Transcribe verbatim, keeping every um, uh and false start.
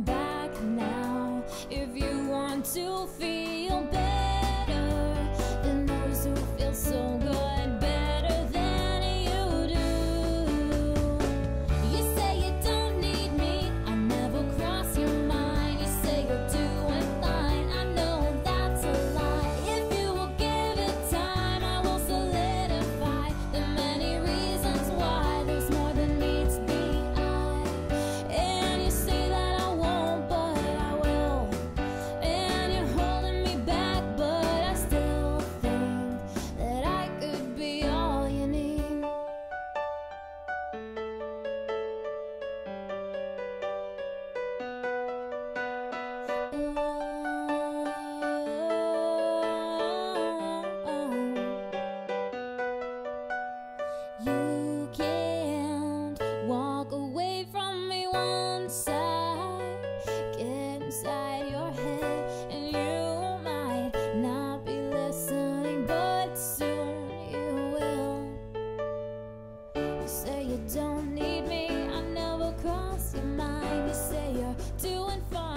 back now. If you want to feel better than those who feel so good, better than you do. You say you don't need me, I never cross your mind. You say you're doing fine, I know that's a lie. If you will give it time, I will solidify the many reasons why there's more than meets the eye. And you say that I won't, but I will. And you're holding me back, but I still think that I could be all you need. You can't walk away from me once I get inside your head, and you might not be listening, but soon you will. You say you don't need me, I never cross your mind. You say you're doing fine.